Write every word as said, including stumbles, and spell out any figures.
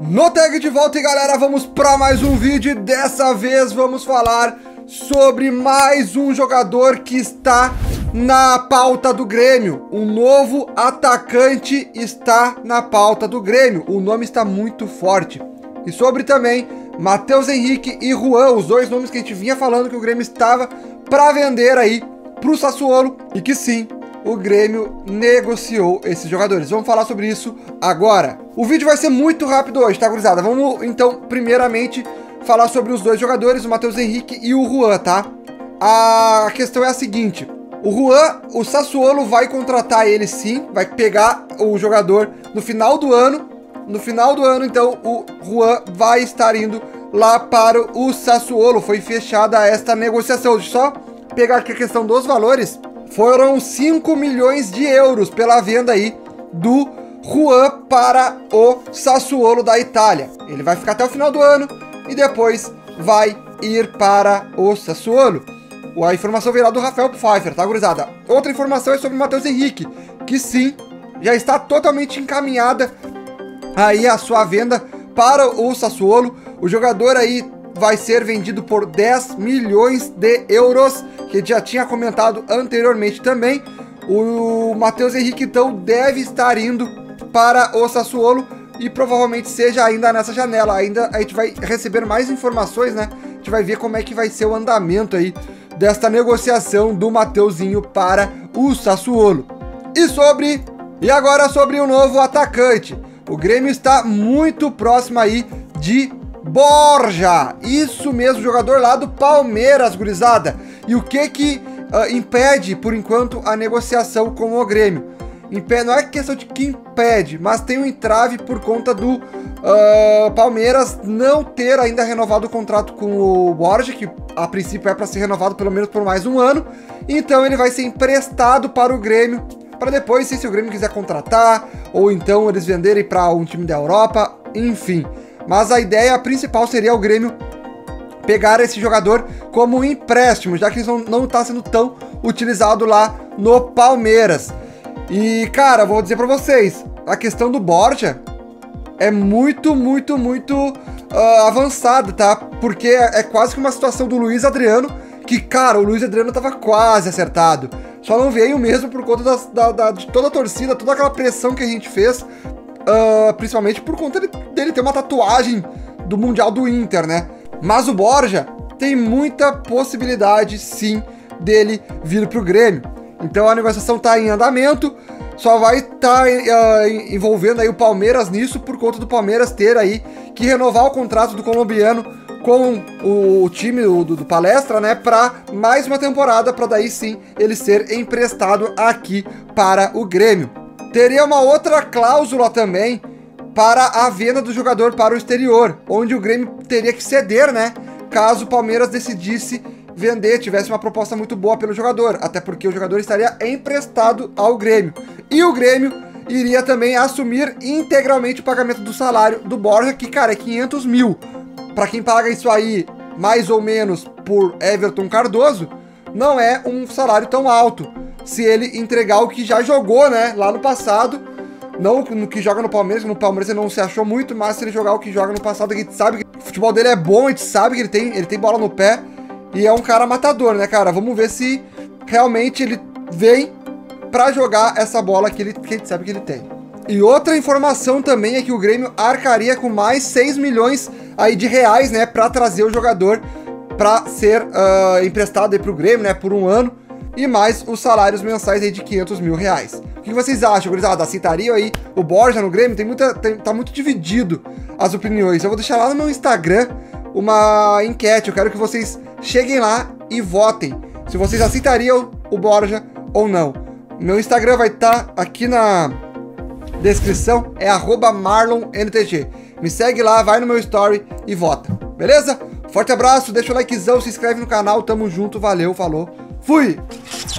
No Tag de volta e galera, vamos para mais um vídeo e dessa vez vamos falar sobre mais um jogador que está na pauta do Grêmio. Um novo atacante está na pauta do Grêmio, o nome está muito forte. E sobre também Matheus Henrique e Juan, os dois nomes que a gente vinha falando que o Grêmio estava para vender aí para o Sassuolo e que sim, o Grêmio negociou esses jogadores. Vamos falar sobre isso agora. O vídeo vai ser muito rápido hoje, tá, gurizada? Vamos, então, primeiramente, falar sobre os dois jogadores, o Matheus Henrique e o Juan, tá? A questão é a seguinte. O Juan, o Sassuolo vai contratar ele sim, vai pegar o jogador no final do ano. No final do ano, então, o Juan vai estar indo lá para o Sassuolo. Foi fechada esta negociação. Deixa eu só pegar aqui a questão dos valores. Foram cinco milhões de euros pela venda aí do Juan para o Sassuolo da Itália. Ele vai ficar até o final do ano e depois vai ir para o Sassuolo. A informação veio lá do Rafael Pfeiffer, tá, gurizada? Outra informação é sobre o Matheus Henrique, que sim, já está totalmente encaminhada aí a sua venda para o Sassuolo. O jogador aí vai ser vendido por dez milhões de euros, que já tinha comentado anteriormente também. O Matheus Henrique, então, deve estar indo para o Sassuolo e provavelmente seja ainda nessa janela. Ainda a gente vai receber mais informações, né? A gente vai ver como é que vai ser o andamento aí desta negociação do Mateuzinho para o Sassuolo. E sobre... E agora sobre o novo atacante. O Grêmio está muito próximo aí de Borja, isso mesmo, jogador lá do Palmeiras, gurizada. E o que que uh, impede, por enquanto, a negociação com o Grêmio? Impede, não é questão de que impede, mas tem um entrave por conta do uh, Palmeiras não ter ainda renovado o contrato com o Borja, que a princípio é para ser renovado pelo menos por mais um ano. Então ele vai ser emprestado para o Grêmio, para depois, se o Grêmio quiser contratar, ou então eles venderem para um time da Europa, enfim. Mas a ideia principal seria o Grêmio pegar esse jogador como empréstimo, já que ele não está sendo tão utilizado lá no Palmeiras. E, cara, vou dizer para vocês, a questão do Borja é muito, muito, muito uh, avançada, tá? Porque é, é quase que uma situação do Luiz Adriano, que, cara, o Luiz Adriano estava quase acertado. Só não veio mesmo por conta das, da, da, de toda a torcida, toda aquela pressão que a gente fez. Uh, principalmente por conta de, dele ter uma tatuagem do Mundial do Inter, né? Mas o Borja tem muita possibilidade, sim, dele vir pro Grêmio. Então a negociação tá em andamento, só vai estar tá, uh, envolvendo aí o Palmeiras nisso, por conta do Palmeiras ter aí que renovar o contrato do colombiano com o, o time do, do Palestra, né? Para mais uma temporada, para daí sim ele ser emprestado aqui para o Grêmio. Teria uma outra cláusula também para a venda do jogador para o exterior, onde o Grêmio teria que ceder, né? Caso o Palmeiras decidisse vender, tivesse uma proposta muito boa pelo jogador, até porque o jogador estaria emprestado ao Grêmio. E o Grêmio iria também assumir integralmente o pagamento do salário do Borja, que, cara, é quinhentos mil. Para quem paga isso aí, mais ou menos, por Everton Cardoso, não é um salário tão alto. Se ele entregar o que já jogou, né, lá no passado, não no que joga no Palmeiras, no Palmeiras ele não se achou muito, mas se ele jogar o que joga no passado, a gente sabe que o futebol dele é bom, a gente sabe que ele tem, ele tem bola no pé e é um cara matador, né, cara? Vamos ver se realmente ele vem pra jogar essa bola que, ele, que a gente sabe que ele tem. E outra informação também é que o Grêmio arcaria com mais seis milhões aí de reais, né, pra trazer o jogador pra ser uh, emprestado aí pro Grêmio, né, por um ano. E mais os salários mensais aí de quinhentos mil reais. O que vocês acham, gurizada? Aceitariam aí o Borja no Grêmio? Tem muita, tem, tá muito dividido as opiniões. Eu vou deixar lá no meu Instagram uma enquete. Eu quero que vocês cheguem lá e votem se vocês aceitariam o Borja ou não. Meu Instagram vai estar tá aqui na descrição, é arroba marlonntg. Me segue lá, vai no meu story e vota, beleza? Forte abraço, deixa o likezão, se inscreve no canal, tamo junto, valeu, falou, fui!